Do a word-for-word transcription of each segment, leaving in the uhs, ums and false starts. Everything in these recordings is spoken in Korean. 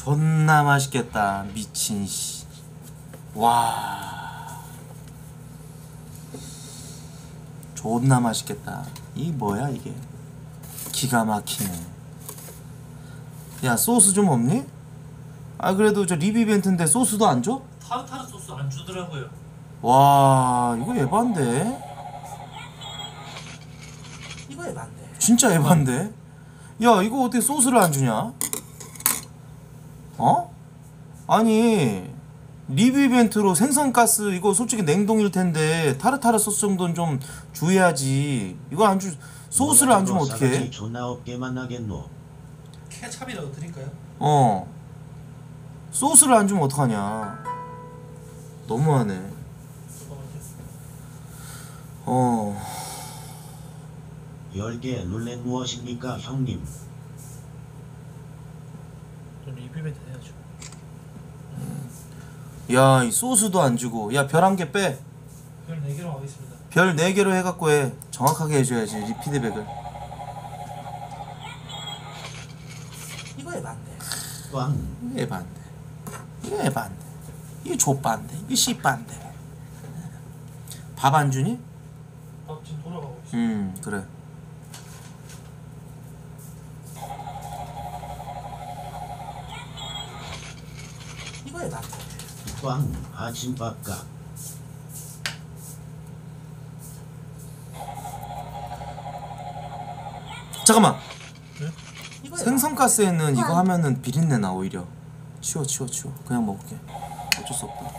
존나 맛있겠다. 미친 씨. 와. 존나 맛있겠다. 이 뭐야 이게. 기가 막히네. 야 소스 좀 없니? 아 그래도 저 리뷰 이벤트인데 소스도 안 줘? 타르타르 소스 안 주더라고요. 와 이거 에반데? 이거 에반데. 진짜 에반데? 야 이거 어떻게 소스를 안 주냐? 어? 아니 리뷰 이벤트로 생선가스 이거 솔직히 냉동일 텐데 타르타르 소스 정도는 좀 주해야지. 이거 안 주 소스를 안 주면 어떡해? 존나 없게 만나겠노. 케찹이라도 드릴까요? 어 소스를 안 주면 어떡하냐. 너무하네. 어 열 개 룰렛 무엇입니까 형님? 리뷰 이벤트 해야죠. 야 이 소스도 안 주고. 야 별 한 개 빼. 별 네 개로 하겠습니다. 별 네 개로 해갖고 해. 정확하게 해줘야지 이 피드백을. 이거 에반데. 꽝. 이게 에반데. 이게 에반데. 이게 족반데. 이게 씨반데. 밥 안 주니? 밥 지금 돌아가고 있어. 음 그래. 이거 에반데. 꽝. 아침밥값. 잠깐만. 네? 이거 생선가스에는 이거 하면은 비린내 나 오히려. 치워 치워 치워. 그냥 먹을게. 어쩔 수 없다.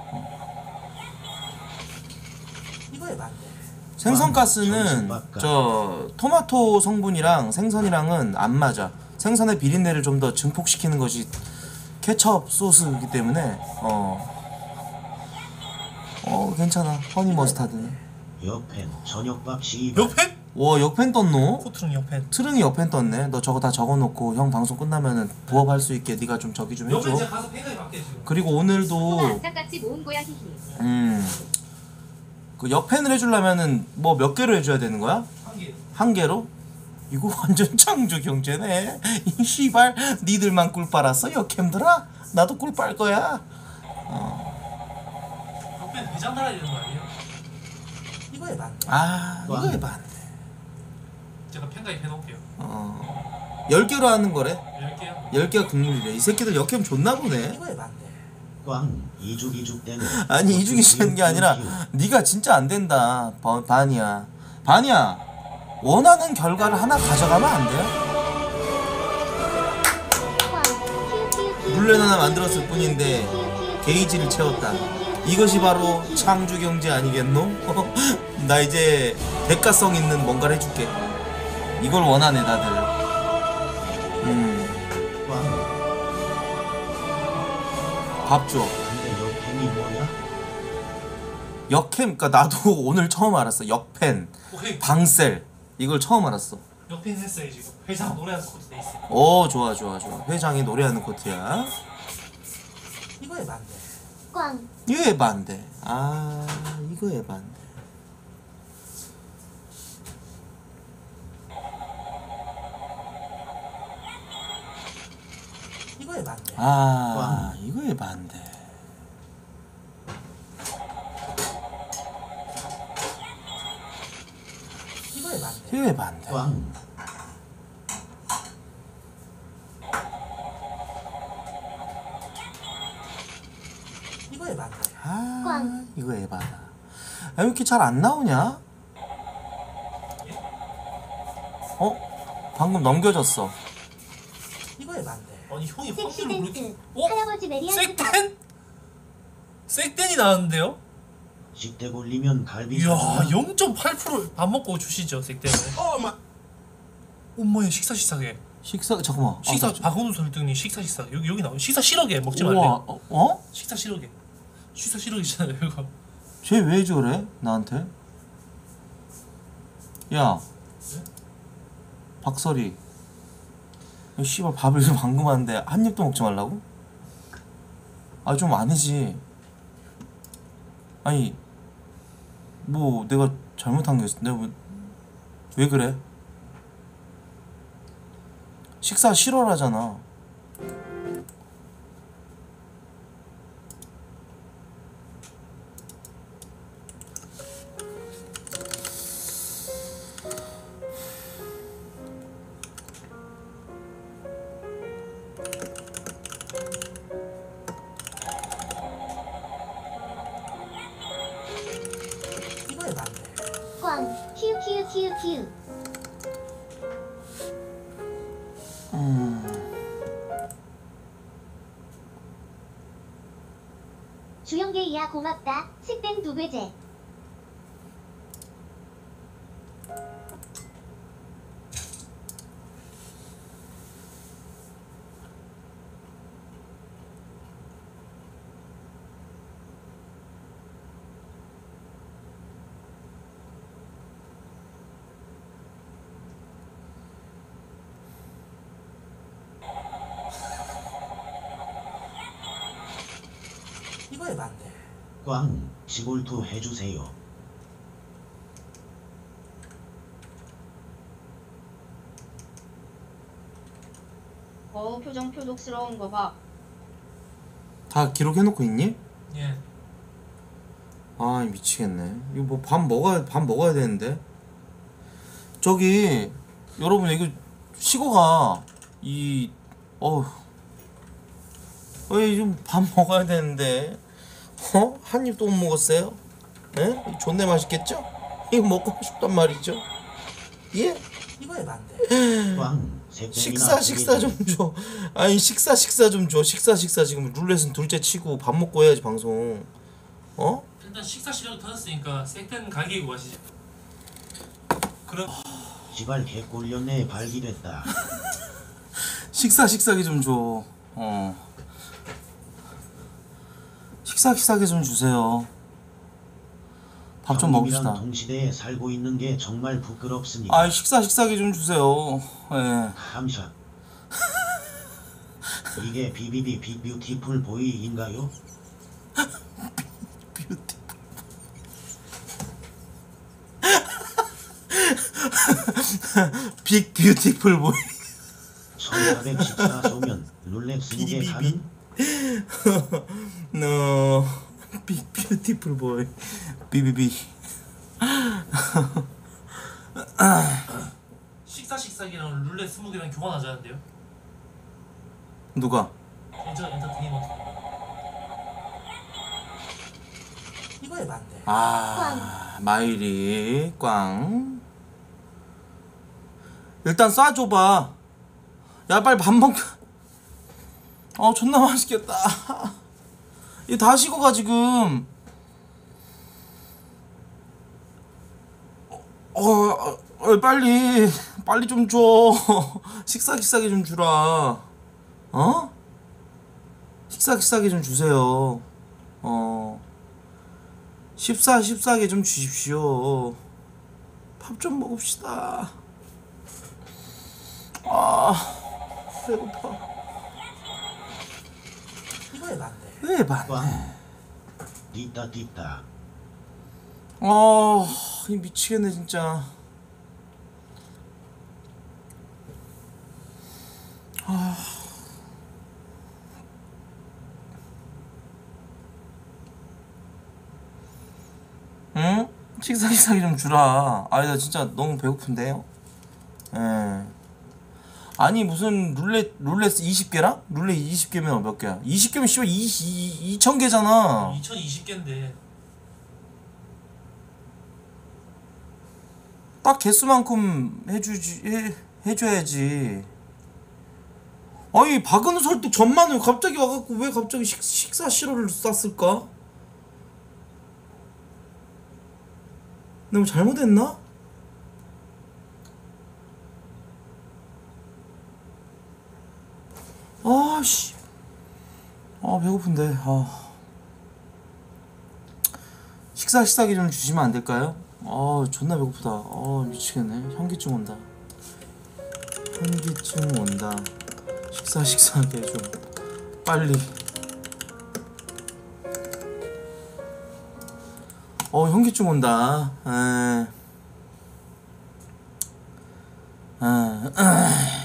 이거 에반데. 생선가스는 저 토마토 성분이랑 생선이랑은 안 맞아. 생선의 비린내를 좀 더 증폭시키는 것이 케첩 소스이기 때문에 어. 어 괜찮아. 허니 머스타드는. 옆엔 저녁밥 시. 옆엔? 와 역펜 떴노? 코트랑 옆엔. 트릉이 옆펜 떴네. 너 저거 다 적어놓고 형 방송 끝나면은 부업할 수 있게 네가 좀 저기 좀 옆엔 해줘. 제가 가서 팽하게 받게 지금. 그리고 오늘도 악착같이 모은 거야 히히. 음. 그 역펜을 해주려면은 뭐 몇 개로 해줘야 되는 거야? 한 개. 한 개로? 이거 완전 창조 경제네. 이 씨발 니들만 꿀 빨았어 역캠들아? 나도 꿀 빨 거야. 어. 옆엔 회장 달아야 되는 거 아니에요? 이거 에반데. 아 이거 해봤네. 제가 팽하게 해놓을게요. 어. 열 개로 하는 거래? 열 개요? 열 개가 국룰이래. 이 새끼들 역캠 좋나 보네. 이거 에반데. 꽝. 이죽이죽 되네. 아니 이중이 싫은 게 아니라 네가 진짜 안 된다. 바, 반이야. 반이야. 원하는 결과를 하나 가져가면 안 돼? 룰렛 하나 만들었을 뿐인데 게이지를 채웠다. 이것이 바로 창조 경제 아니겠노? 나 이제 대가성 있는 뭔가를 해줄게. 이걸 원하네 다들. 음. 꽝. 밥 줘. 근데 옆엔이 뭐야? 역캠, 그니까 나도 오늘 처음 알았어. 역펜, 오케이. 방셀 이걸 처음 알았어. 옆엔 했어요 지금. 회장 노래하는 코트 돼 있어요. 오 좋아 좋아 좋아. 회장이 노래하는 코트야. 이거 에반데. 꽝. 이거 에반데. 아 이거 에반데. 이거 에반데. 아 이거 에반데. 이거 에반데. 이거 에반데. 꽝. 이거 에반데. 아 꽝. 이거 에바다. 아, 왜 이렇게 잘 안 나오냐? 어? 방금 넘겨졌어. 이거 에반데. 아니 형이 섹시 확률을 그렇게. 댄스. 어? 할아버지 메리한테 색텐? 색텐이 나왔는데요? 식대 굴리면 갈비. 이야 사주나? 영 점 팔 퍼센트 밥 먹고 주시죠 색텐은. 어마. 엄마야 식사 식사게. 식사 잠깐만. 식사 아, 나- 박원우 설득님 식사 식사 여기 여기 나와. 식사 실어게 먹지 말래. 우와 어? 어? 식사 실어게. 식사 실어게잖아요 이거. 쟤 왜 저래? 나한테? 야 박설이 이 씨발 밥을 방금 하는데 한 입도 먹지 말라고? 아 좀 아니지. 아니 뭐 내가 잘못한 게 있어. 내가 뭐, 왜 그래? 식사 싫어라잖아. 키읔 키읔 키읔. 음. 주영계이야 고맙다. 식땡 두 배제. 이거에 맞네. 꽝 지골토 해주세요. 어우 표정 표독스러운 거 봐. 다 기록해놓고 있니? 예. 아 미치겠네. 이거 뭐 밥 먹어야 밥 먹어야 되는데. 저기 여러분 이거 식어가 이 어휴. 어이 좀 밥 먹어야 되는데. 어? 한 입도 못 먹었어요? 에? 존내 맛있겠죠? 이거 먹고 싶단 말이죠. 예? 이거에 맞네. 꽝 색땡이나 식사 두 식사 개지. 좀 줘. 아니 식사 식사 좀 줘. 식사 식사 지금 룰렛은 둘째 치고 밥 먹고 해야지 방송. 어? 일단 식사 시력 터졌으니까 색된 가게이고 마시죠. 그럼 지발 개꼴렸네 발기됐다. 식사 식사기 좀 줘. 어. 식사 식사기 좀 주세요. 밥 좀 형님이랑 먹읍시다. 동시대에 살고 있는 게 정말 부끄럽습니다. 아 식사 식사기 좀 주세요. 예. 감사. 이게 비비비 빅뷰티풀 보이인가요? 뷰티. 빅 뷰티풀 보이. 천사백십사 소면 룰렛 스무 개 가능? No. 빅 뷰티풀 보이. 비비비. 식사 식사기랑 룰렛 스무 개랑 교환하자는데요. 누가? 엔터 엔터테인먼트. 이거에 맞네. 아 마일이 꽝. 일단 쏴줘봐. 야 빨리 밥 먹. 어 존나 맛있겠다. 이거 다 식어가 지금. 어, 어, 어 빨리 빨리 좀 줘. 식사 식사기 좀 주라. 어? 식사 식사기 좀 주세요. 어. 십사 십사개 좀 주십시오. 밥 좀 먹읍시다. 아 배고파. 이거에 맞네. 왜 맞네. 꽝 뒷다 뒷다. 아 이 미치겠네 진짜. 아. 응? 식사 식사기 좀 주라. 아니 나 진짜 너무 배고픈데요. 예. 아니 무슨 룰렛 룰렛 이십 개랑? 룰렛 이십 개면 몇 개야? 이십 개면 씨발 이천 개잖아. 이천이십 개인데 딱 개수만큼 해주지 해, 해줘야지. 아니 박은우 설득 전만을 갑자기 와갖고 왜 갑자기 식, 식사 싫어를 쐈을까? 내가 뭐 잘못했나? 아씨 아 배고픈데. 아 식사 식사기 좀 주시면 안 될까요? 아 존나 배고프다. 아 미치겠네. 현기증 온다. 현기증 온다. 식사 식사하게 좀 빨리. 어 현기증 온다. 에. 아, 아.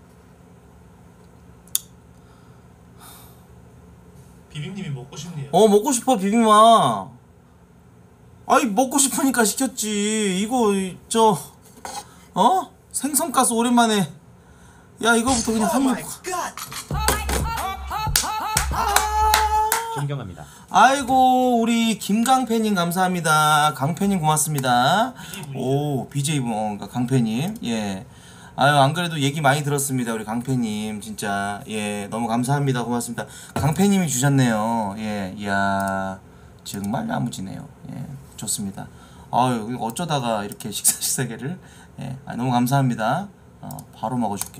비빔님이 먹고 싶네요. 어 먹고 싶어 비빔아. 아이 먹고 싶으니까 시켰지. 이거 저 어? 생선가스 오랜만에. 야 이거부터 그냥 한 입. 존경합니다. 아이고 우리 김강패님 감사합니다. 강패님 고맙습니다. 비제이분이죠. 오 비제이분 어, 그러니까 강패님 예. 아유 안 그래도 얘기 많이 들었습니다 우리 강패님 진짜 예 너무 감사합니다 고맙습니다. 강패님이 주셨네요. 예 이야 정말 야무지네요. 예 좋습니다. 아유 어쩌다가 이렇게 식사 식사계를 예 아, 너무 감사합니다. 어, 바로 먹어줄게.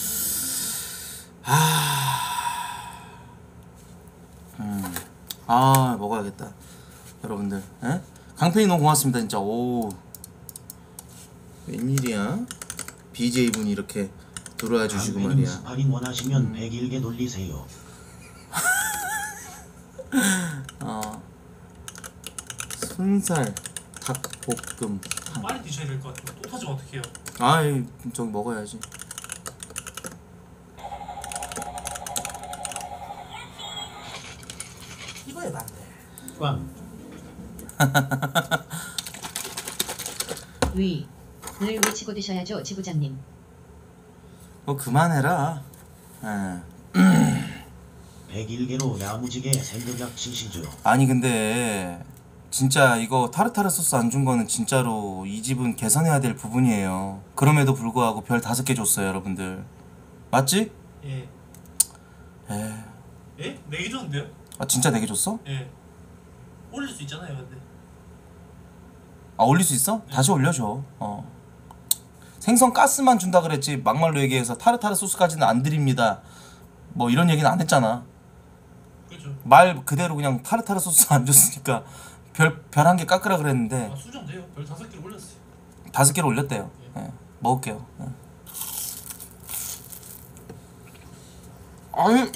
아, 음, 아 먹어야겠다 여러분들. 예? 강팬이 너무 고맙습니다 진짜. 오 웬일이야 비제이분이 이렇게 들어와 주시고 강팬님 말이야. 스파링 원하시면 백일 개 돌리세요. 어 순살 닭볶음 빨리 드셔야 될 것 같아요. 또 터지면 어떡해요? 아이 저기 먹어야지. 이거에 맞네. 꽝. 위. 늘 외치고 드셔야죠, 지부장님. 뭐 그만해라. 예. 백일 개로 야무지게 샌드작 치시죠. 아니 근데 진짜 이거 타르타르 소스 안 준 거는 진짜로 이 집은 개선해야 될 부분이에요. 그럼에도 불구하고 별 다섯 개 줬어요 여러분들. 맞지? 예. 에. 예? 네개 줬는데요? 아 진짜 네 개 줬어? 예. 올릴 수 있잖아요, 근데. 아 올릴 수 있어? 다시 올려줘. 어. 생선 가스만 준다 그랬지 막말로 얘기해서 타르타르 소스까지는 안 드립니다 뭐 이런 얘기는 안 했잖아. 그렇죠. 말 그대로 그냥 타르타르 소스 안 줬으니까 별 별 한 개 깎으라 그랬는데 아, 수정돼요. 별 다섯 개를 올렸어요. 다섯 개를 올렸대요. 예. 먹을게요. 예. 아니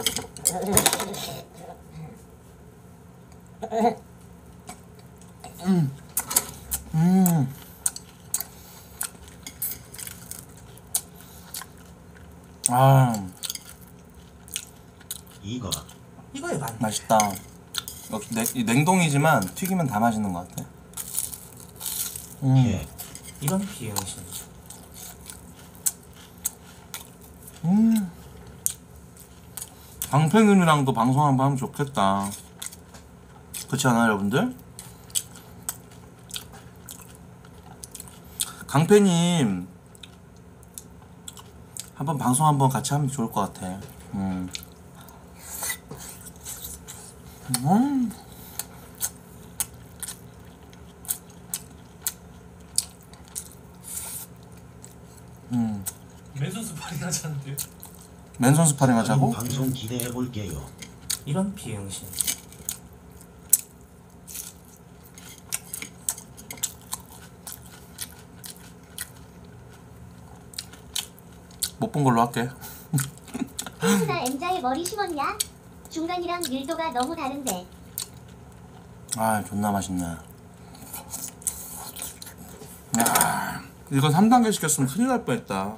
음. 음. 아 이거 이거에 맞네. 맛있다. 역시 냉, 이 냉동이지만 튀기면 다 맛있는 것 같아. 음. 예. 이건 비행신. 음. 강팬님이랑도 방송 한번 하면 좋겠다. 그렇지 않아요 여러분들? 강팬님 한번 방송 한번 같이 하면 좋을 것 같아. 음. 음. 음. 맨손 스파링 하지 않는데요? 맨손 스파링 하자고? 방송 기대해 볼게요. 이런 비행신. 못 본 걸로 할게. 나 M자에 머리 심었냐? 중간이랑 밀도가 너무 다른데. 아 존나 맛있네. 야, 이거 삼 단계 시켰으면 큰일 날 뻔했다.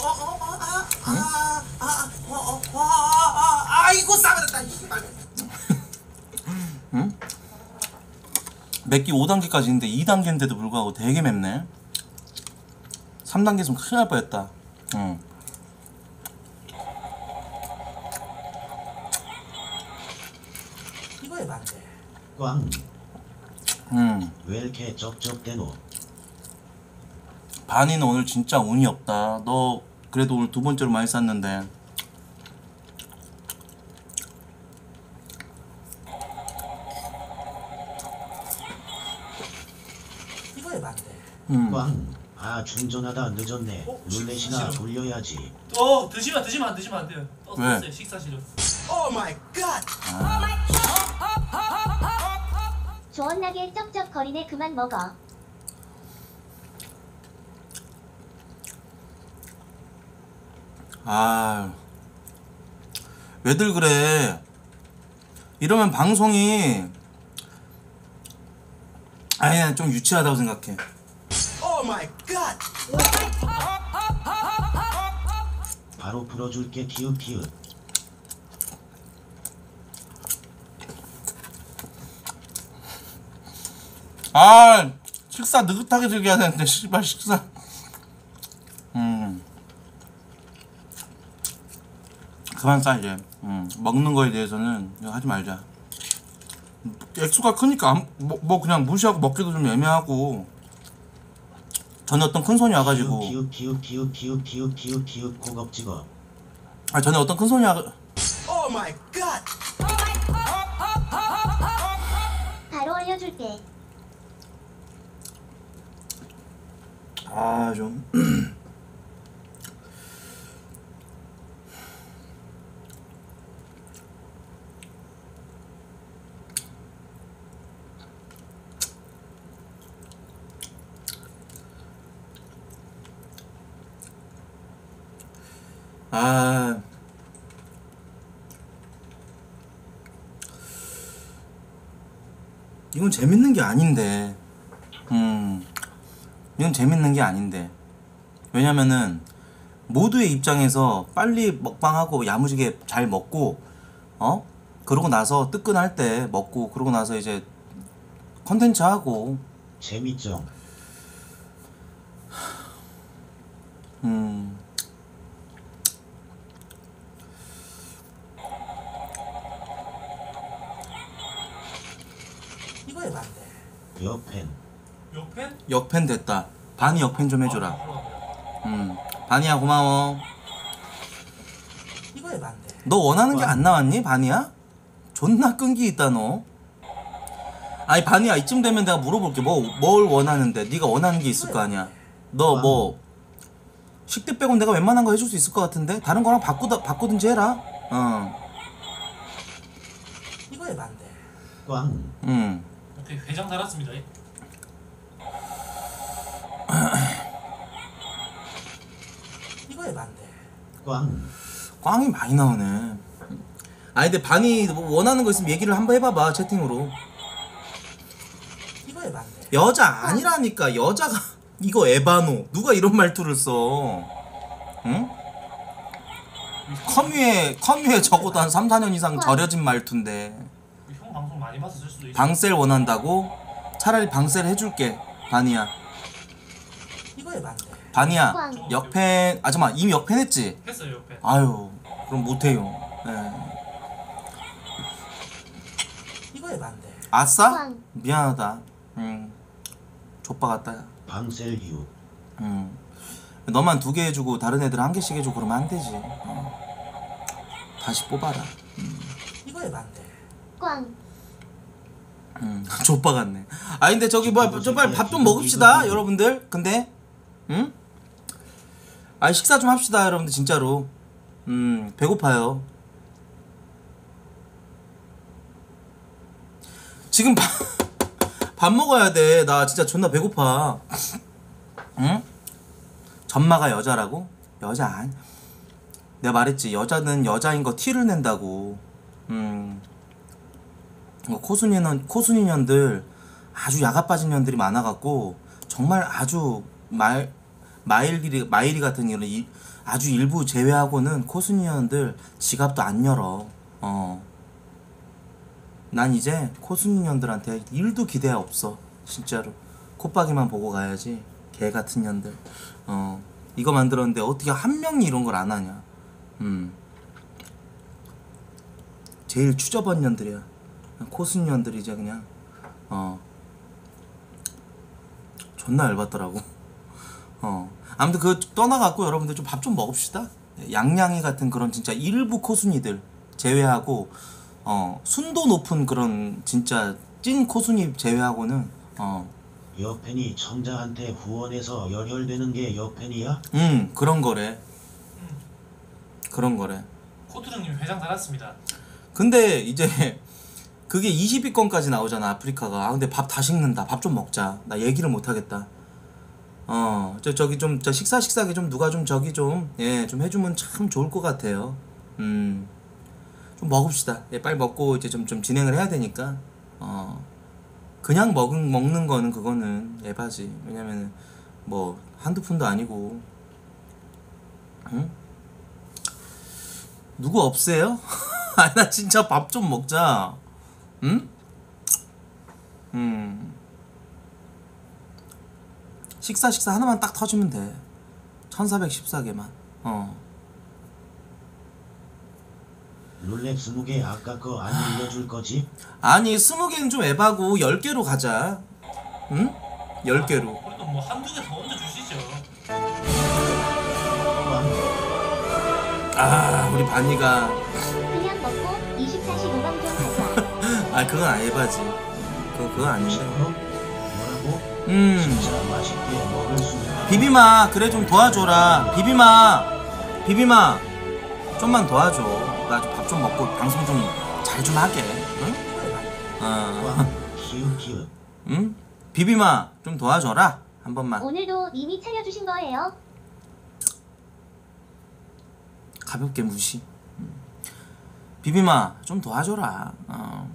아이고 싸버렸다. 응? 맵기 오 단계까지 있는데 이 단계인데도 불구하고 되게 맵네. 삼 단계였으면 큰일 날 뻔했다. 응. 이거에 맞네. 꽝. 응. 왜 이렇게 쩍쩍대노? 반이는 오늘 진짜 운이 없다. 너 그래도 오늘 두 번째로 많이 쌌는데. 이거에 맞네. 음. 꽝. 아 충전하다 늦었네. 어? 룰렛이나 싫어. 돌려야지. 어 드시면 드시면 안 드시면 안 돼요. 떴- 왜? 떴어요 식사실은. 조언나게 쩍쩍거리네 그만 먹어. 아, 왜들 그래? 이러면 방송이 아니 좀 유치하다고 생각해. 바로 풀어줄게 키읔 키읔. 아, 식사 느긋하게 즐겨야 되는데 씨발 식사. 음. 그만 싸 이제. 음. 먹는 거에 대해서는 이거 하지 말자. 액수가 크니까 안, 뭐, 뭐 그냥 무시하고 먹기도 좀 애매하고. 전에 어떤 큰 손이 와가지고 기웃 기웃 기웃 기웃 기웃 기웃 기웃 고급지거. 아 전에 어떤 큰 손이 와 바로 올려줄게. 아 좀 아, 이건 재밌는 게 아닌데, 음, 이건 재밌는 게 아닌데, 왜냐면은 모두의 입장에서 빨리 먹방하고 야무지게 잘 먹고, 어? 그러고 나서 뜨끈할 때 먹고, 그러고 나서 이제 컨텐츠 하고, 재밌죠. 음. 이거 해봐 안 돼. 옆엔 옆엔? 역팬 됐다. 반이 역팬 좀 해줘라. 음, 반이야 고마워. 이거 해봐 안 돼. 너 원하는 게 안 나왔니, 반이야? 존나 끈기 있다 너. 아니 반이야, 이쯤 되면 내가 물어볼게. 뭐 뭘 원하는데? 네가 원하는 게 있을 거 아니야. 너 뭐 식대 빼고 내가 웬만한 거 해줄 수 있을 것 같은데? 다른 거랑 바꾸다 바꾸든지 해라. 어, 이거 해봐 안 돼. 꽝. 음. 오케이, 회장 달았습니다. 이거 해봐 안 돼. 꽝. 꽝이 많이 나오네. 아니 근데 반이 뭐 원하는 거 있으면 얘기를 한번 해봐봐 채팅으로. 이거 해봐 안 돼. 여자 아니라니까. 여자가 이거 에바노 누가 이런 말투를 써? 응? 커뮤에 커뮤에 적어도 한 삼, 사 년 이상 절여진 말투인데. 형 방송 많이 봐서 쓸 수도 있어. 방셀 원한다고? 차라리 방셀 해줄게. 반이야. 이거 해봐 안 돼. 반이야. 꽝. 역팬. 아 잠깐만, 이미 역팬 했지? 했어요 옆에. 아유 그럼 못해요. 예. 이거 해봐 안 돼. 아싸? 꽝. 미안하다. 음. 족바 같다. 야. 방셀 기웃. 음. 너만 두 개 해주고 다른 애들 한 개씩 해주고 그러면 안 되지. 어. 다시 뽑아라. 이거 해봐 안 돼. 꽝. 음. 족바 같네. 아 근데 저기 뭐 저 빨리 밥 좀 먹읍시다 여러분들. 근데 응? 아 식사 좀 합시다 여러분들 진짜로. 음 배고파요. 지금 밥, 밥 먹어야 돼. 나 진짜 존나 배고파. 응? 전마가 여자라고? 여자 아니. 내가 말했지 여자는 여자인 거 티를 낸다고. 음. 코순이는 코순이년들 아주 야가 빠진 년들이 많아갖고 정말 아주 말 마일리 마일이 같은 이런 이, 아주 일부 제외하고는 코순이년들 지갑도 안 열어. 어. 난 이제 코순이년들한테 일도 기대 없어. 진짜로 콧박이만 보고 가야지. 개 같은 년들. 어. 이거 만들었는데 어떻게 한 명이 이런 걸 안 하냐. 음. 제일 추저번 년들이야. 코순년들이 이제 그냥 어 존나 열받더라고. 어 아무튼 그 떠나갖고 여러분들 좀 밥 좀 먹읍시다. 양양이 같은 그런 진짜 일부 코순이들 제외하고 어 순도 높은 그런 진짜 찐 코순이 제외하고는 어 옆엔이 청자한테 후원해서 열혈되는 게 옆엔이야? 음 그런 거래. 그런 거래. 코트령님 회장 달았습니다. 근데 이제 그게 이십 위권까지 나오잖아 아프리카가. 아 근데 밥 다 식는다. 밥 좀 먹자. 나 얘기를 못 하겠다. 어 저 저기 좀 저 식사 식사기 좀 누가 좀 저기 좀 예 좀 해주면 참 좋을 것 같아요. 음 좀 먹읍시다. 예 빨리 먹고 이제 좀 좀 진행을 해야 되니까. 어 그냥 먹은 먹는 거는 그거는 에바지. 왜냐면은 뭐 한두 푼도 아니고. 응? 누구 없어요? 아 나 진짜 밥 좀 먹자. 응? 음. 식사 식사 하나만 딱 터주면 돼. 천사백십사 개만. 어. 룰렛 스무 개 아까 거 안 늘려줄 거지? 아니 스무 개는 좀 에바고 열 개로 가자. 응? 열 개로. 그래도 뭐 한두 개 더 얹어 주시죠. 꽝. 아 우리 반이가 그냥 먹고 이십사 시 오방 좀 하자. 아 그건 안 에바지. 그거 그건 아닌데. 어? 뭐라고? 음 진짜 맛있게 먹을 수 있다. 비비마 그래 좀 도와줘라. 비비마 비비마 좀만 도와줘. 나 좀 밥 좀 먹고 방송 좀 잘 좀 하게. 응? 어. 꽝. 키읔 키읔. 응? 비비마 좀 도와줘라 한 번만. 오늘도 님이 차려주신 거예요. 가볍게 무시. 음. 비비마 좀 도와줘라. 어.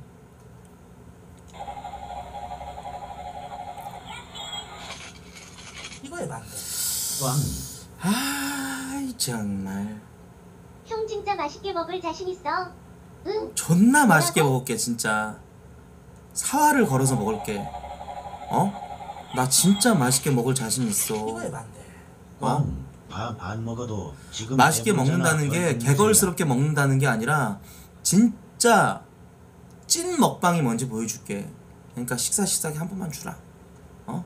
이거에 맞네. 꽝. 아이 정말 형 진짜 맛있게 먹을 자신 있어. 응. 존나 맛있게 먹을게 진짜. 사활을 걸어서 먹을게. 어? 나 진짜 맛있게 먹을 자신 있어. 이거에 맞네. 어? 밥 안 먹어도 지금 맛있게 배부르잖아. 먹는다는 게 별 개걸스럽게 먹는다는 게 아니라 진짜 찐 먹방이 뭔지 보여줄게. 그러니까 식사 식사하게 한 번만 주라. 어?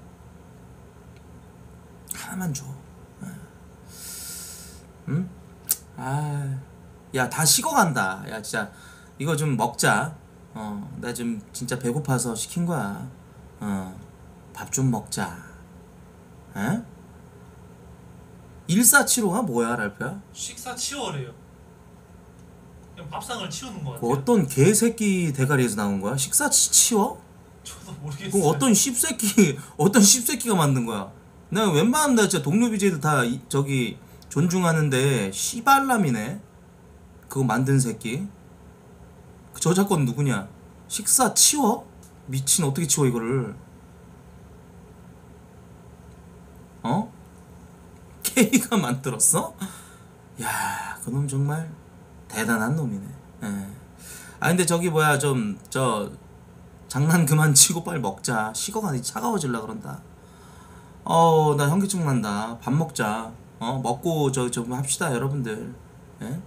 하나만 줘. 응? 아, 야 다 식어간다. 야 진짜 이거 좀 먹자. 어, 나 좀 진짜 배고파서 시킨 거야. 어, 밥 좀 먹자. 에? 일사칠오가 뭐야, 랄프야? 식사 치워래요. 그냥 밥상을 치우는 거 그 같아요. 어떤 개새끼 대가리에서 나온 거야? 식사 치, 치워? 저도 모르겠어요. 그럼 어떤 씹새끼, 어떤 씹새끼가 만든 거야? 내가 웬만하면 나 진짜 동료 비제이들 다 이, 저기 존중하는데 씨발람이네. 그거 만든 새끼. 그 저작권 누구냐? 식사 치워? 미친 어떻게 치워 이거를? 어? K가 만들었어? 야, 그놈 정말 대단한 놈이네. 예. 아 근데 저기 뭐야 좀 저 장난 그만 치고 빨리 먹자. 식어가니 차가워질라 그런다. 어, 나 현기증 난다. 밥 먹자. 어, 먹고 저 좀 합시다 여러분들. 예?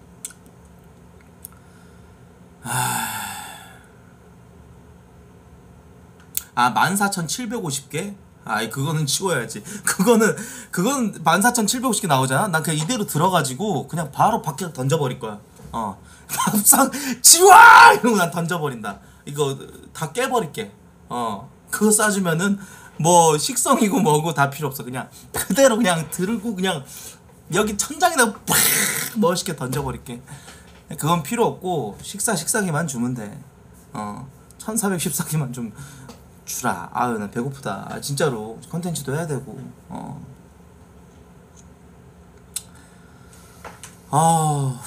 아, 만 사천 칠백오십 개? 아이 그거는 치워야지. 그거는 그건 만 사천 칠백오십 개 나오잖아. 난 그냥 이대로 들어가지고 그냥 바로 밖에 던져버릴 거야. 어, 밥상 치워! 이러고 난 던져버린다. 이거 다 깨버릴게. 어, 그거 싸주면은 뭐 식성이고 뭐고 다 필요 없어. 그냥 그대로 그냥 들고 그냥 여기 천장에다 팍 멋있게 던져버릴게. 그건 필요 없고 식사 식사기만 주면 돼. 어, 천사백십사 개만 좀 주라. 아유 나 배고프다. 아, 진짜로 컨텐츠도 해야 되고. 어. 아.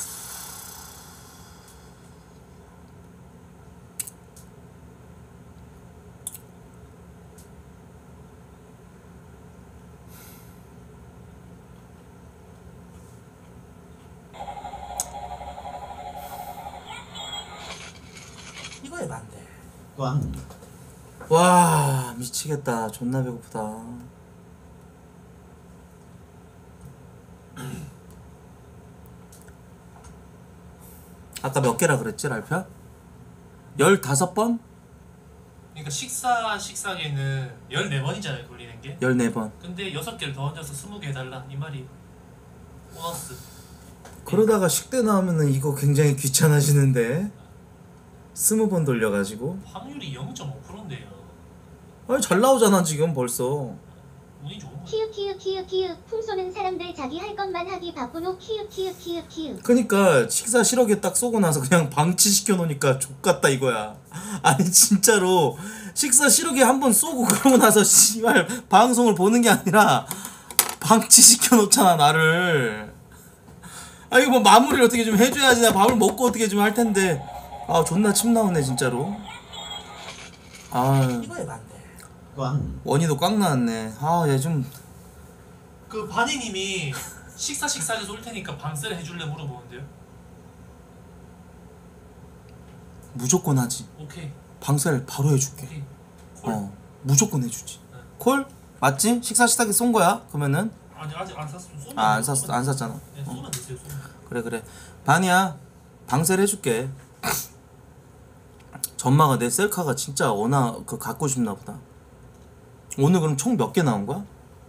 이거에 맞네. 꽝. 와 미치겠다. 존나 배고프다. 아까 몇 개라 그랬지 랄프야? 열다섯 번? 그러니까 식사 식사계는 열네 번이잖아요 돌리는 게. 열네 번. 근데 여섯 개를 더 얹어서 스무 개 해달라 이 말이 보너스. 그러다가 식대 나오면은 이거 굉장히 귀찮아지는데 스무 번 돌려가지고. 확률이 영 점 오 퍼센트인데요. 아니 잘 나오잖아 지금 벌써. 운이 좋은 거예요. 키읔 키읔 키읔 키읔 풍 쏘는 사람들 자기 할 것만 하기 바쁜 후 키읔 키읔 키읔 키읔. 그니까 식사 실하게 딱 쏘고 나서 그냥 방치시켜 놓으니까 족같다 이거야. 아니 진짜로 식사 실하게 한번 쏘고 그러고 나서 씨발 방송을 보는 게 아니라 방치시켜 놓잖아 나를. 아 이거 뭐 마무리를 어떻게 좀 해줘야지. 나 밥을 먹고 어떻게 좀 할 텐데. 아 존나 침 나오네 진짜로. 아 이거에 맞네. 꽝. 원희도 꽉 나왔네. 아 얘 좀 그 바니님이 식사 식사제 쏠 테니까 방세를 해줄래 물어보는데요. 무조건 하지. 오케이 방세를 바로 해줄게. 오케이. 콜. 어 무조건 해주지. 네. 콜? 맞지? 식사 식사기 쏜 거야? 그러면은 아직 아직 안 샀어. 쏘면 아 안 돼요, 샀어 쏘면 안 돼요. 샀잖아. 네, 쏘면 되세요. 쏘면. 그래 그래 반이야. 방세를 해줄게. 전마가 내 셀카가 진짜 워낙 그 갖고 싶나 보다. 오늘 그럼 총 몇 개 나온 거야?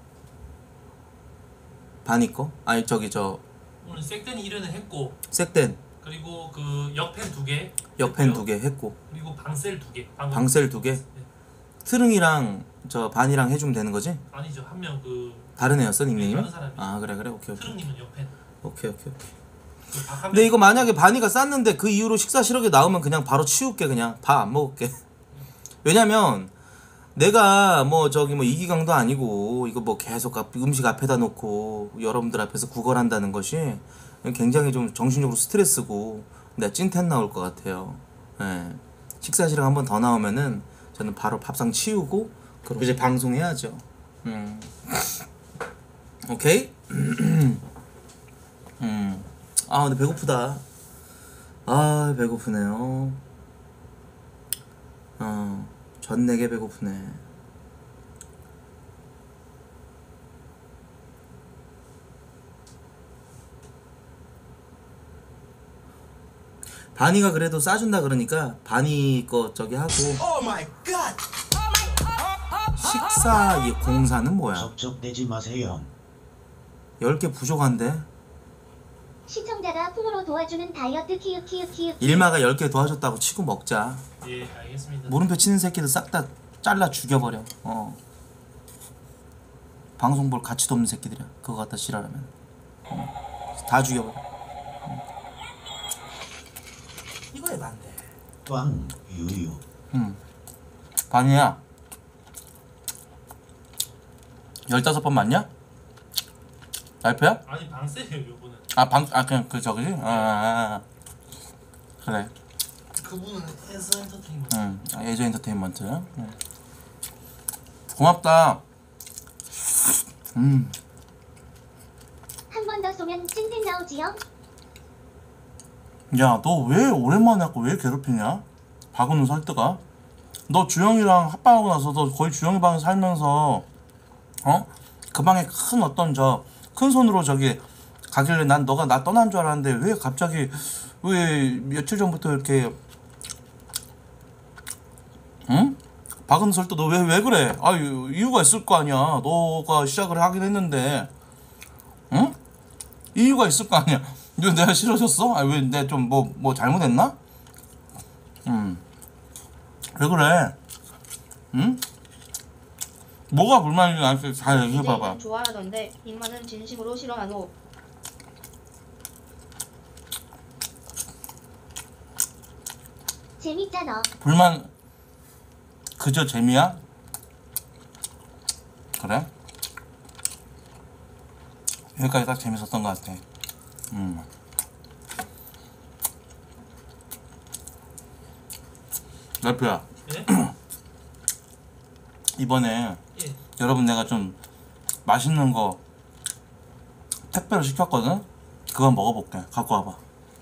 바니 거? 아니 저기 저 오늘 색덴 일 회는 했고 색덴 그리고 그 역펜 두 개, 역펜 두 개 했고 그리고 방셀 두 개. 방금- 방셀 두 개. 네. 트릉이랑 저 반이랑 해주면 되는 거지? 아니죠, 한 명 그 다른 애였어 닉네임이? 다른 사람이. 아 그래 그래 오케이 오케이 트릉님은 옆에. 오케이 오케이 오케이. 그 박한 근데 이거 만약에 바니가 쌌는데 그 이후로 식사 실력이 나오면 그냥 바로 치울게. 그냥 밥 안 먹을게. 왜냐면 내가 뭐 저기 뭐 이기강도 아니고 이거 뭐 계속 앞- 음식 앞에다 놓고 여러분들 앞에서 구걸한다는 것이 굉장히 좀 정신적으로 스트레스고 내가 찐텐 나올 것 같아요. 예. 식사 실력 한 번 더 나오면은 저는 바로 밥상 치우고 그리고 이제 방송해야죠. 음. 오케이? 음. 아 근데 배고프다. 아 배고프네요. 어 전내게 배고프네. 바니가 그래도 싸준다 그러니까 바니 거 저기 하고. 식사 이 공사는 뭐야? 섭섭대지 마세요. 열 개 부족한데? 시청자가 풍으로 도와주는 다이어트 키읔 키읔 키읔. 일마가 열 개 도와줬다고 치고 먹자. 예, 알겠습니다. 물음표 치는 새끼들 싹 다 잘라 죽여버려. 어. 방송 볼 가치도 없는 새끼들이야. 그거 갖다 싫어하면. 어. 다 죽여버려. 어. 이거 해봐 안 돼. 꽝 유유. 응. 반이야. 열다섯 번 맞냐? 라이프야? 아니 방셀이에요 요거는. 아, 방, 아, 그냥 그 저기지? 아, 아, 아. 그래. 그분은 에서 엔터테인먼트. 응. 아, 예저 엔터테인먼트. 응. 고맙다. 음. 한 번 더 쏘면 찐텐 나오지요. 야, 너 왜 오랜만에 갖고 왜 괴롭히냐? 박은우 설득아. 너 주영이랑 합방하고 나서 너 거의 주영이 방에 살면서 어? 그 방에 큰 어떤 저 큰 손으로 저기 가길래 난 너가 나 떠난 줄 알았는데 왜 갑자기 왜 며칠 전부터 이렇게 응? 박은우 설득 너 왜 왜 그래? 아 이유가 있을 거 아니야. 너가 시작을 하긴 했는데 응? 이유가 있을 거 아니야. 왜 내가 싫어졌어? 아 왜 내가 좀 뭐 뭐 잘못했나? 음. 왜 그래? 응? 뭐가 불만인지 나한테 잘 얘기해봐봐. 이제는 좋아하던데 인마는 진심으로 싫어하노. 재밌잖아. 불만 그저 재미야? 그래? 여기까지 딱 재밌었던 것 같아. 음. 라이프야. 예? 이번에 예. 여러분 내가 좀 맛있는 거 택배로 시켰거든? 그거 먹어볼게. 갖고 와봐.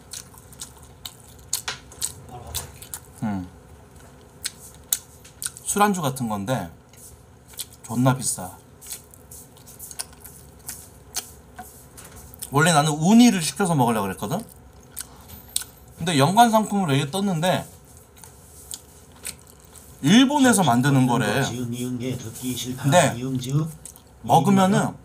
바로 가볼게요. 음. 술안주 같은 건데 존나 비싸. 원래 나는 우니를 시켜서 먹으려고 그랬거든? 근데 연관 상품으로 여기 떴는데 일본에서 만드는 거래. 지은 이은 게 듣기 싫다. 네. 이응 지읒. 먹으면은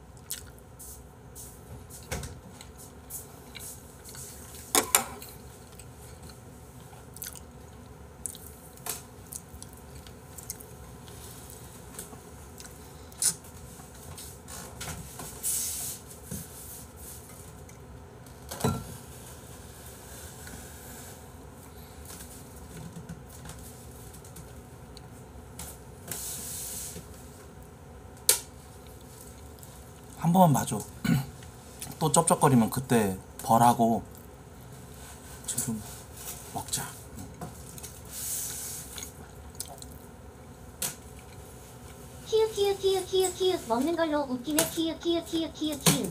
한 번만 봐줘. 또 쩝쩝거리면 그때 벌하고 지금 먹자. 키읔 키읔 키읔 키읔 키읔 먹는 걸로 웃기네. 키읔 키읔 키읔 키읔 키읔.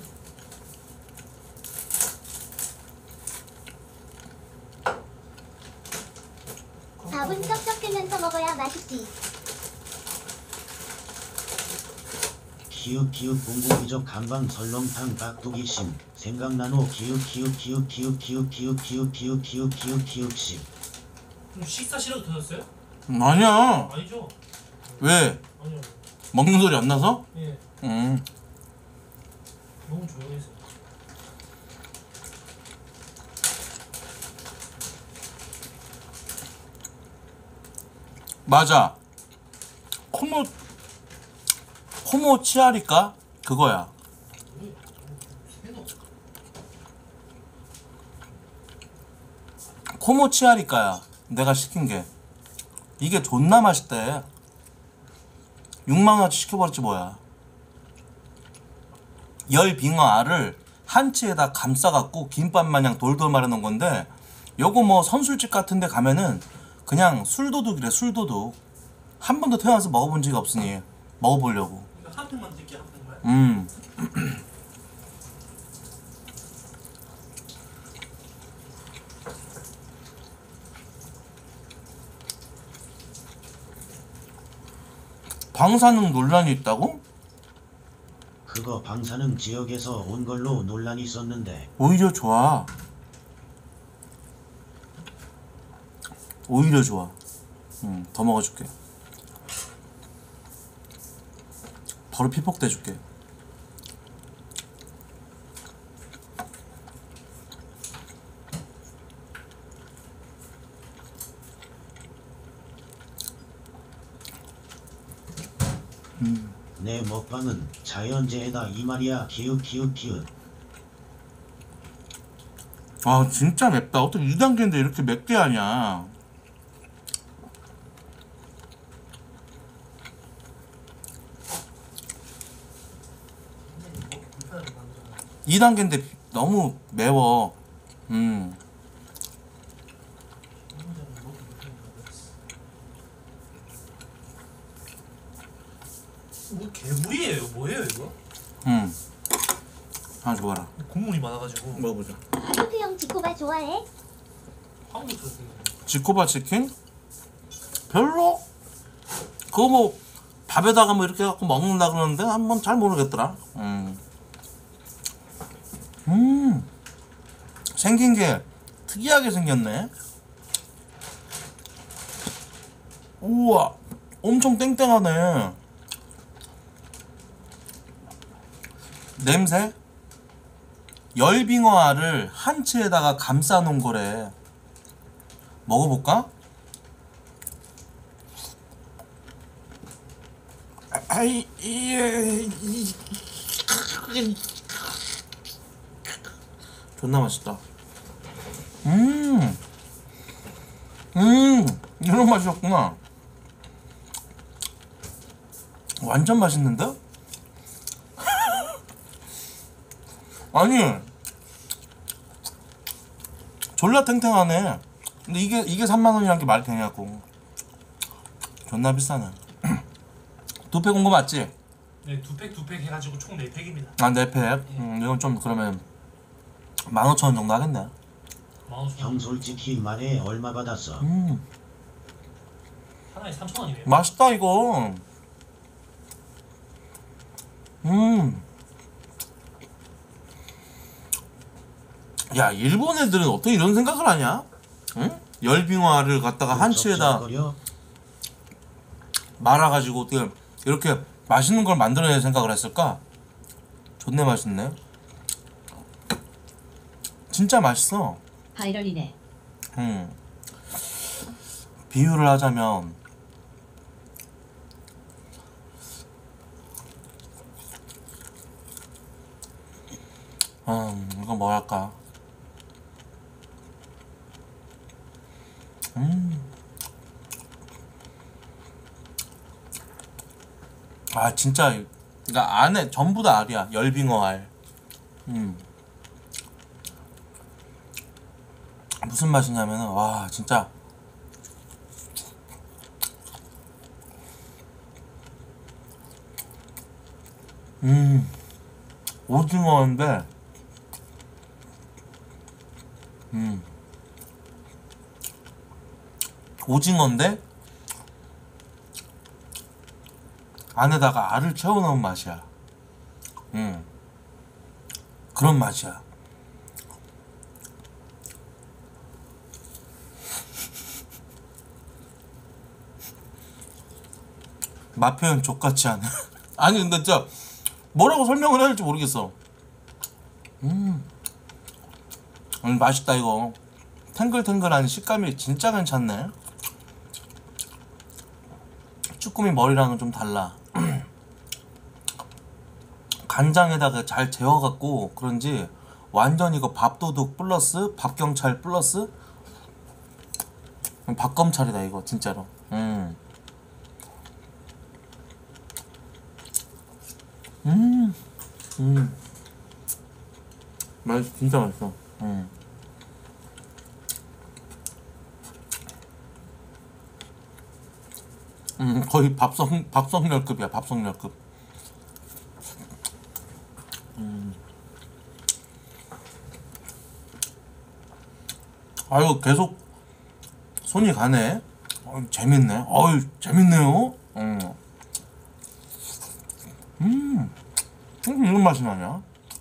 밥은 쩍쩍 뜨면서 먹어야 맛있지. 키읔 키읔 공공기적 간방 설렁탕 깍두기심 생각나노 키읔 키읔 키읔 키읔 키읔 키읔 키읔 키읔 키읔 키읔 키읔심. 좀 식사 싫어도 드셨어요? 음, 아니야. 아니죠. 왜? 아니요. 먹는 소리 안 나서? 예. 음. 너무 조용해서. 맞아. 코모 코모 치아리까? 그거야. 코모 치아리까야. 내가 시킨 게. 이게 존나 맛있대. 육만 원어치 시켜버렸지 뭐야. 열 빙어 알을 한치에다 감싸갖고 김밥 마냥 돌돌 말아놓은 건데, 요거 뭐 선술집 같은데 가면은 그냥 술도둑이래. 술도둑. 한 번도 태어나서 먹어본 적이 없으니 먹어보려고. 이거 한 팩만 드릴게요. 한 팩만. 음. 방사능 논란이 있다고? 그거 방사능 지역에서 온 걸로 논란이 있었는데 오히려 좋아. 오히려 좋아. 음, 더 먹어줄게. 바로 피폭 대줄게. 내 먹방은 자연재해다 이 말이야. 키읔 키읔 키읔. 아 진짜 맵다. 어떻게 이 단계인데 이렇게 맵게 하냐. 이 단계인데 너무 매워. 음. 뭐 개물이에요? 뭐예요 이거? 음. 하나 줘봐라. 국물이 많아가지고. 먹어보자. 루트 형 지코바 좋아해? 한국 들었어요. 지코바 치킨? 별로? 그거 뭐 밥에다가 뭐 이렇게 해갖고 먹는다 그러는데 한번 잘 모르겠더라. 음. 음. 생긴 게 특이하게 생겼네. 우와. 엄청 땡땡하네. 냄새? 열빙어 알을 한치에다가 감싸 놓은 거래. 먹어볼까? 아이, 예, 이, 존나 맛있다. 음, 음, 이런 맛이었구나. 완전 맛있는데? 아니, 졸라 탱탱하네. 근데 이게 이게 삼만 원이란 게 말이 되냐고. 존나 비싸네. 두 팩 온 거 맞지? 네, 두 팩 두 팩 해가지고 총 네 팩입니다. 아, 네 팩. 음, 이건 좀 그러면 만 오천 원 정도 하겠네. 만 오천 원. 형 솔직히 말해 얼마 받았어? 음, 하나에 삼천 원이네요. 맛있다 이거. 음. 야, 일본 애들은 어떻게 이런 생각을 하냐? 응? 열빙어알을 갖다가 한치에다 적적거려? 말아가지고 어떻게 이렇게 맛있는 걸 만들어낼 생각을 했을까? 존내 맛있네. 진짜 맛있어. 바이럴이네. 음. 비유를 하자면 음, 이건 뭐랄까. 음. 아 진짜 그러니까 안에 전부 다 알이야. 열빙어 알. 음. 무슨 맛이냐면은 와 진짜 음 오징어인데 음 오징어인데 안에다가 알을 채워넣은 맛이야. 음. 그런 맛이야. 맛 표현 족같지 않아? 아니 근데 진짜 뭐라고 설명을 해야 할지 모르겠어. 음, 음 맛있다 이거. 탱글탱글한 식감이 진짜 괜찮네. 쭈꾸미 머리랑은 좀 달라. 간장에다가 잘 재워갖고 그런지 완전 이거 밥도둑 플러스 밥경찰 플러스 밥검찰이다 이거 진짜로. 음. 음, 음, 맛있어, 진짜 맛있어. 음. 음, 거의 밥성 밥성열급이야, 밥성열급. 음. 아유, 계속 손이 가네. 어, 재밌네. 어유, 재밌네요. 음. 음, 음, 이런 맛이 나냐?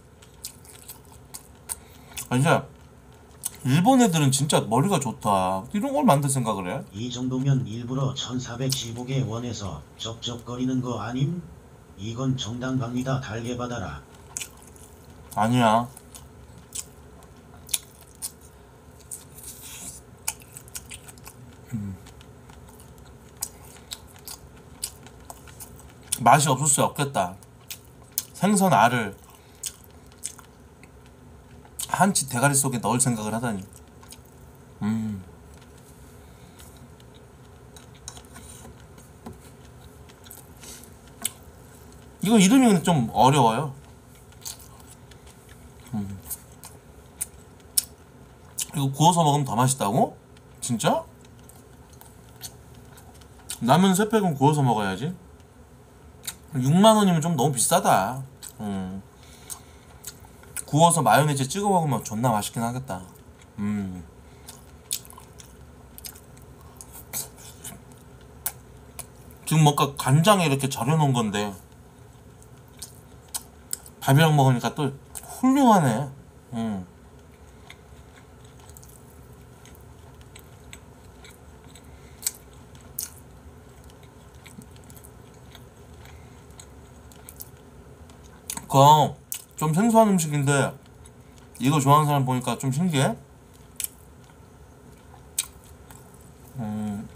아, 진짜 일본 애들은 진짜 머리가 좋다. 이런 걸 만들 생각을 해? 이 정도면 일부러 천사백십오 개 원에서 쩝쩝거리는 거 아님? 이건 정당방위다. 달게 받아라. 아니야. 음. 맛이 없을 수 없겠다. 생선 알을 한치 대가리 속에 넣을 생각을 하다니. 음. 이거 이름이 근데 좀 어려워요. 음. 이거 구워서 먹으면 더 맛있다고? 진짜? 라면 세 팩은 구워서 먹어야지. 육만 원이면 좀 너무 비싸다. 음. 구워서 마요네즈 찍어 먹으면 존나 맛있긴 하겠다. 음. 지금 뭔가 간장에 이렇게 절여놓은 건데 밥이랑 먹으니까 또 훌륭하네. 음. 그거 좀 생소한 음식인데 이거 좋아하는 사람 보니까 좀 신기해. 음.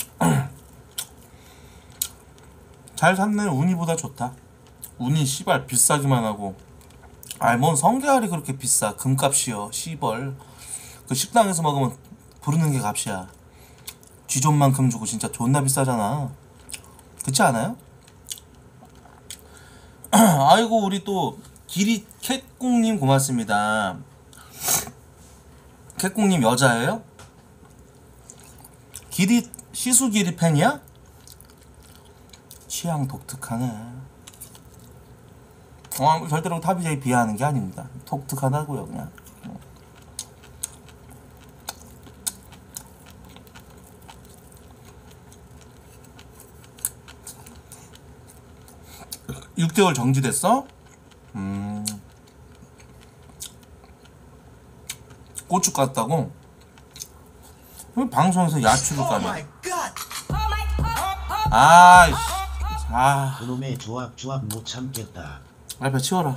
잘 샀네. 우니보다 좋다. 우니 씨발 비싸기만 하고. 아이 뭔 성게알이 그렇게 비싸. 금값이여 씨벌. 그 식당에서 먹으면 부르는 게 값이야. 쥐존만큼 주고 진짜 존나 비싸잖아. 그렇지 않아요? 아이고 우리 또 기리 캣꿍님 고맙습니다. 캣꿍님 여자예요? 기리 시수기리 팬이야? 취향 독특하네. 어, 절대로 타비제이 비하하는 게 아닙니다. 독특하다고요 그냥. 육 개월 정지됐어? 음. 고추 깠다고? 왜 방송에서 야추를 까냐? 아이씨. 아. 그놈의 조합 조합 못 참겠다. 앞에 치워라.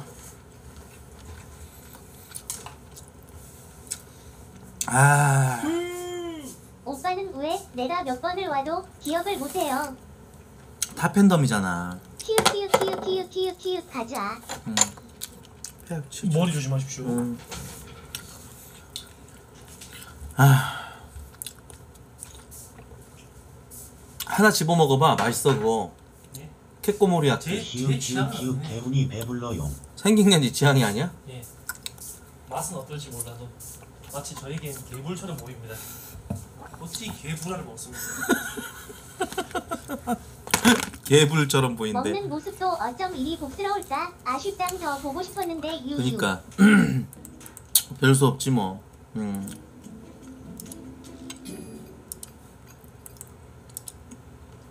아. 오빠는 왜 내가 몇 번을 와도 기억을 못해요. 다 팬덤이잖아. 키읔 키읔 키읔 키읔 키읔 키읔 가자. 음. 머리 조심하십시오. 음. 아. 하나 집어 먹어봐. 맛있어 그거. 예? 캣꼬모리야. 제- 키읔 키읔 키읔 대운이 배불러용. 생긴 게 네 취향이 아니야? 예. 맛은 어떨지 몰라도 마치 저에겐 개불처럼 보입니다. 어찌 개불알을 먹습니까? 개불처럼 보인대. 먹는 모습도 어쩜 이리 복스러울까? 아쉽당 더 보고 싶었는데 유유. 그니까 별 수 없지 뭐. 음.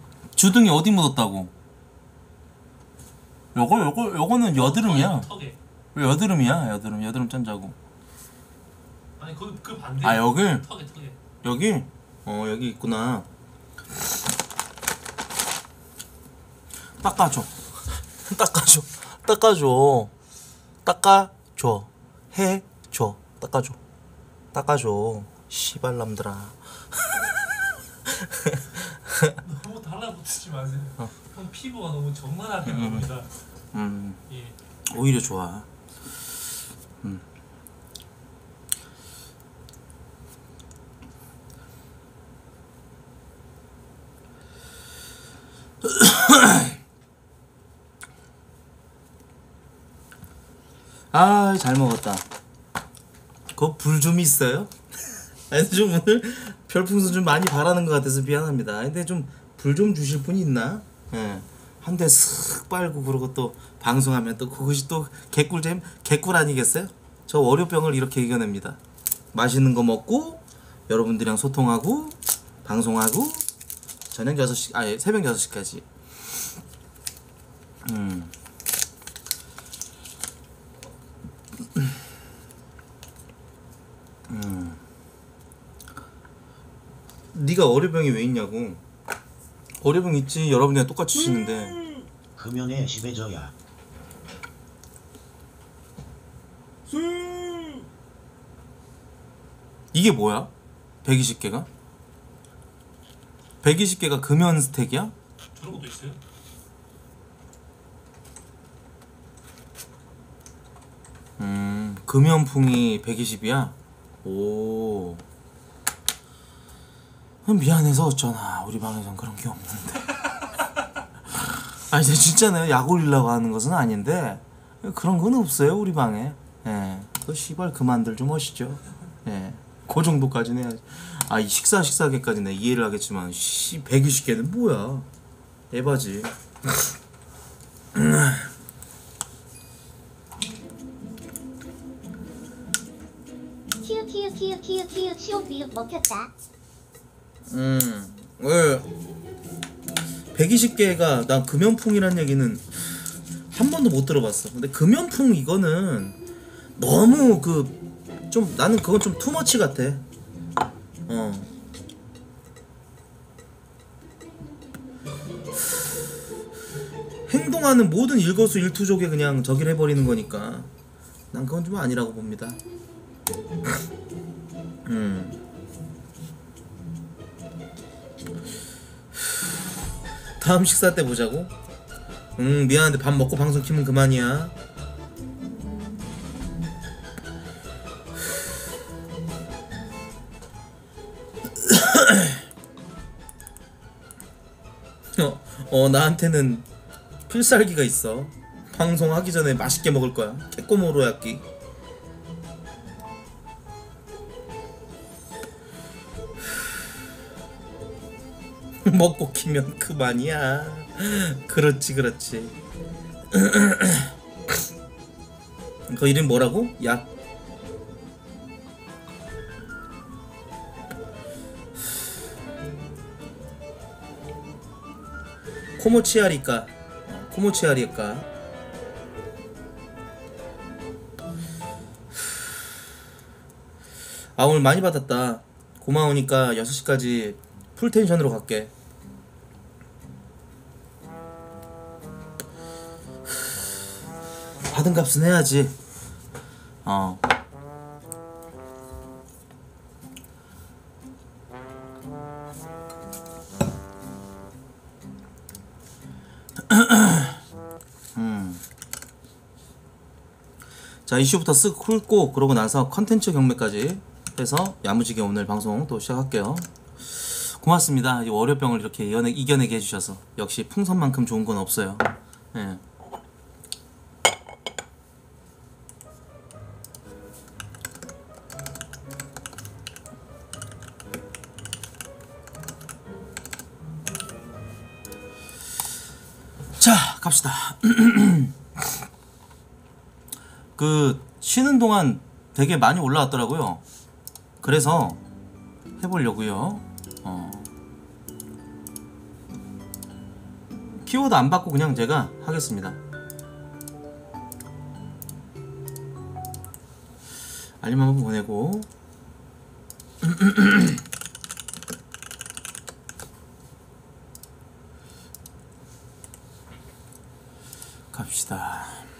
주둥이 어디 묻었다고? 요거 요거 요거는 여드름이야. 턱에 왜 여드름이야? 여드름 여드름 짠자고. 아니 그, 그 반대 아 여기? 턱에 턱에 여기? 어 여기 있구나. 닦아줘. 닦아줘. 닦아줘. 닦아줘. 해줘. 닦아줘. 닦아줘. 씨발남들아. 너무 달라붙지 마세요. 어. 형 피부가 너무 적나라하게 음. 나옵니다. 음 예. 오히려 좋아. 음. 아, 잘 먹었다. 그 불 좀 있어요? 아니 좀 오늘 별풍선 좀 많이 바라는 것 같아서 미안합니다. 근데 좀 불 좀 주실 분이 있나? 예. 한 대 쓱 빨고 그러고 또 방송하면 또 그것이 또 개꿀잼 개꿀 아니겠어요? 저 월요병을 이렇게 이겨냅니다. 맛있는 거 먹고 여러분들이랑 소통하고 방송하고 저녁 여섯 시 아니 새벽 여섯 시까지. 음. 음. 네가 월요병이 왜 있냐고. 월요병 있지. 여러분이랑 똑같이 쉬는데. 금연에 심해져야. 이게 뭐야? 백이십 개가? 백이십 개가 금연 스택이야? 저런 것도 있어요? 음, 금연풍이 백이십이야? 오. 미안해서 어쩌나. 우리 방에선 그런 게 없는데. 아니, 진짜네. 약 올리려고 하는 것은 아닌데, 그런 건 없어요, 우리 방에. 예. 그 씨발 그만들 좀 하시죠. 예. 그 정도까지는 해야지. 아, 이 식사 식사계까지는 이해를 하겠지만, 씨, 백이십 개는 뭐야. 에바지. 키읔 키읔 키읔 키읔 키읔 시옷 비읍 먹혔다. 음, 왜 백이십 개가 난 금연풍이란 얘기는 한 번도 못 들어봤어. 근데 금연풍 이거는 너무 그 좀 나는 그건 좀 투머치 같아. 어. 행동하는 모든 일거수일투족에 그냥 저기를 해버리는 거니까 난 그건 좀 아니라고 봅니다. 음. 다음 식사 때 보자고? 응 미안한데 밥 먹고 방송 키면 그만이야. 어, 어 나한테는 필살기가 있어. 방송하기 전에 맛있게 먹을 거야. 깨꼬모로야끼. 먹고 키면 그만이야. 그렇지 그렇지. 그 이름 뭐라고? 약. 코모치아리까. 코모치아리까. 아 오늘 많이 받았다. 고마우니까 여섯 시까지 풀텐션으로 갈게. 받은 값은 해야지. 어. 음. 자 이슈부터 쓱 훑고 그러고 나서 컨텐츠 경매까지 해서 야무지게 오늘 방송 또 시작할게요. 고맙습니다. 이 월요병을 이렇게 이겨내, 이겨내게 해주셔서. 역시 풍선만큼 좋은 건 없어요. 예. 자 갑시다. 그 쉬는 동안 되게 많이 올라왔더라고요. 그래서 해보려고요. 어. 키워드 안 받고 그냥 제가 하겠습니다. 알림 한번 보내고 갑시다.